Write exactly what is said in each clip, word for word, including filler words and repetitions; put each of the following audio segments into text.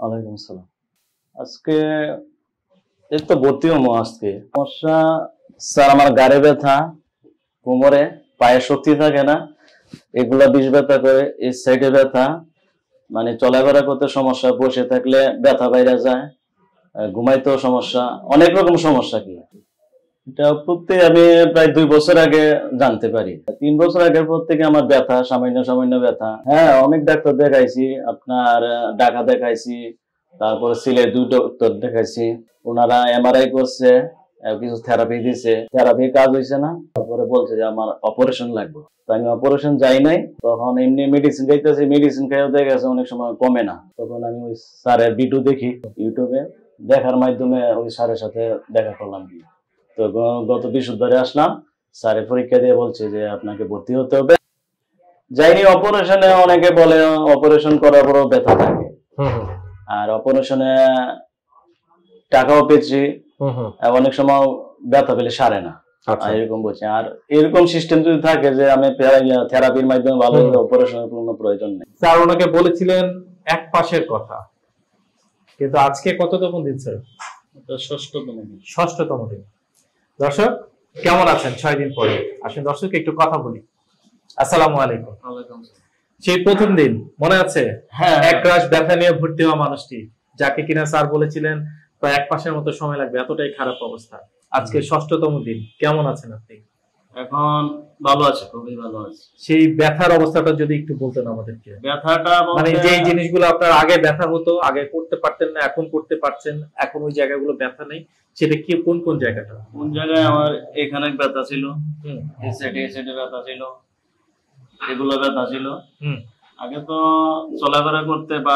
ওয়ালাইকুম আসসালাম। আজকে এই তো ভর্তি হবো আজকে। সমস্যা স্যার, আমার গাড়ে ব্যথা, কোমরে, পায়ে শক্তি থাকে না, এগুলা বিষ ব্যথা করে, এই সাইডে ব্যথা, মানে চলাফেরা করতে সমস্যা, বসে থাকলে ব্যথা বাইরে যায়, ঘুমাইতেও সমস্যা, অনেক রকম সমস্যা। কি এটা প্রত্যেক আমি প্রায় দুই বছর আগে জানতে পারি। তিন বছর আগের পর থেকে আমার ব্যথা, সামান্য সামান্য ব্যথা। হ্যাঁ, অনেক ডাক্তার দেখাইছি, আপনার ঢাকা দেখাইছি, তারপরে সিলেট দুই ডক্টর দেখাইছি। ওনারা এমআরআই করছে, কিছু থেরাপি দিছে, থেরাপি কাজ হয়েছে না, তারপরে বলছে যে আমার অপারেশন লাগবে। তো আমি অপারেশন যাই নাই, তখন এমনি মেডিসিন খাইতেছি, মেডিসিন খাইও দেখা গেছে অনেক সময় কমে না। তখন আমি ওই স্যারের ভিডিও দেখি ইউটিউবে, দেখার মাধ্যমে ওই স্যারের সাথে দেখা করলাম। কি তো গত বৃহস্পতিবারে আসলাম, স্যারের পরীক্ষা দিয়ে বলছে যে আপনাকে ভর্তি হতে হবে। যাইনি অপারেশনে, অনেকে বলে অপারেশন করার পরও ব্যথা থাকে, আর অপারেশনে টাকাও পেয়েছি, অনেক সময় ব্যথা পেলে সারে না, এরকম বলছে। আর এরকম সিস্টেম যদি থাকে যে আমি থেরাপির মাধ্যমে ভালো হবে, অপারেশনের কোনো প্রয়োজন নেই। স্যার ওনাকে বলেছিলেন এক পাশের কথা, কিন্তু আজকে কততম দিন স্যার? ষষ্ঠতম দিন। ষষ্ঠতম দিন। দর্শক কেমন আছেন ছয় দিন পরে? আসেন দর্শক একটু কথা বলি। আসসালামু আলাইকুম। সেই প্রথম দিন মনে আছে? হ্যাঁ, এক রাশ ব্যথা নিয়ে ভর্তি হওয়া মানুষটি, যাকে কিনা স্যার বলেছিলেন প্রায় এক মাসের মতো সময় লাগবে, এতটাই খারাপ অবস্থা। আজকে ষষ্ঠতম দিন, কেমন আছেন আপনি? এখন ভালো আছে, খুবই ভালো আছে। সেই ব্যথার অবস্থাটা যদি একটু বলতেন আমাদেরকে। ব্যথাটা মানে যে জিনিসগুলো আপনার আগে ব্যথা হতো, আগে করতে পারতেন না, এখন করতে পারছেন, এখন ওই জায়গাগুলো ব্যথা নেই, সেটা কি, কোন কোন জায়গাটা? কোন জায়গায়? আমার এখানে ব্যথা ছিল, এই সাইডে এই সাইডে ব্যথা ছিল, এগুলো ব্যথা ছিল। আগে তো চলাফেরা করতে বা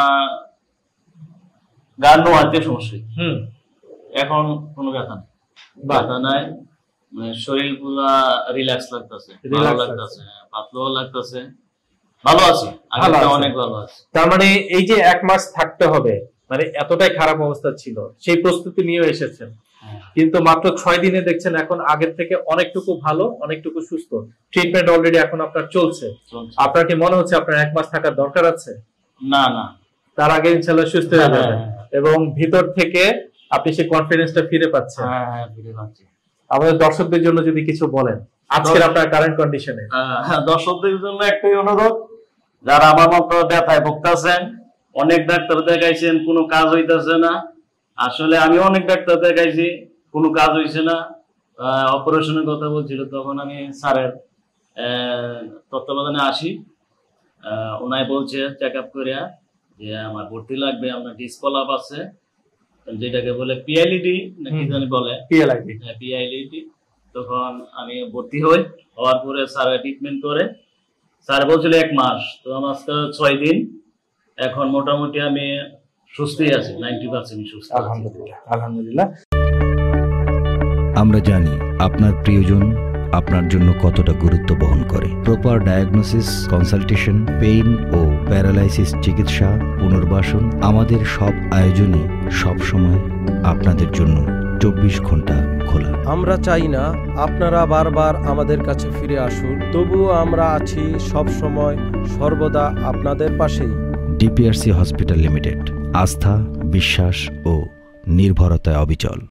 গান নোয়াতে সমস্যা, এখন কোনো ব্যথা নেই, ব্যথা নাই, মানে শরীর পুরা রিল্যাক্স লাগতেছে, ভালো লাগতেছে, পাতলাও লাগতেছে, ভালো আছে, আগে অনেক ভালো আছে। তার মানে এই যে এক মাস থাকতে হবে, মানে এতটাই খারাপ অবস্থা ছিল, সেই প্রস্তুতি নিয়ে এসেছেন, কিন্তু মাত্র ছয় দিনে দেখছেন এখন আগের থেকে অনেকটুকু ভালো, অনেকটুকু সুস্থ। ট্রিটমেন্ট অলরেডি এখন আপনার চলছে। আপনার কি মনে হচ্ছে আপনার এক মাস থাকার দরকার আছে? না না, তার আগে ইনশাআল্লাহ সুস্থ হয়ে যাবেন, এবং ভিতর থেকে আপনি সেই কনফিডেন্সটা ফিরে পাচ্ছেন। হ্যাঁ হ্যাঁ, ফিরে পাচ্ছি। আমাদের দর্শকদের জন্য যদি কিছু বলেন আজকের আপনার কারেন্ট কন্ডিশনে। হ্যাঁ, দর্শকদের জন্য একটাই অনুরোধ, যারা আমার মতো ব্যথায় ভুগতেছেন, অনেক ডাক্তার দেখাইছেন, কোনো কাজ হইতেছে না। আসলে আমি অনেক ডাক্তার দেখাইছি, কোনো কাজ হইছে না। অপারেশনের কথা বলছিল, তখন আমি স্যারের তত্ত্বাবধানে আসি, ওনাই বলছে চেক আপ করিয়া যে আমার ভর্তি লাগবে, আপনার ডিসকলাপ আছে, যেটাকে বলে পিআইএলডি নাকি জানি বলে, পিএলআইডি। হ্যাঁ, পিআইএলডি। তখন আমি ভর্তি হই, হওয়ার পরে স্যার ট্রিটমেন্ট করে, স্যার বলছিল এক মাস, তো আমার ছয় দিন। এখন মোটামুটি আমি সুস্থই আছি, নাইনটি পার্সেন্ট সুস্থ। আলহামদুলিল্লাহ, আলহামদুলিল্লাহ। আমরা জানি আপনার প্রিয়জন আপনার জন্য কতটা গুরুত্ব বহন করে। প্রপার ডায়াগনোসিস, কনসালটেশন, পেইন ও প্যারালাইসিস চিকিৎসা, পুনর্বাসন, আমাদের সব আয়োজনই সব সময় আপনাদের জন্য চব্বিশ ঘন্টা খোলা। আমরা চাই না আপনারা বারবার আমাদের কাছে ফিরে আসুন, তবুও আমরা আছি সব সময় সর্বদা আপনাদের পাশেই। ডিপিআরসি হসপিটাল লিমিটেড, আস্থা, বিশ্বাস ও নির্ভরতায় অবিচল।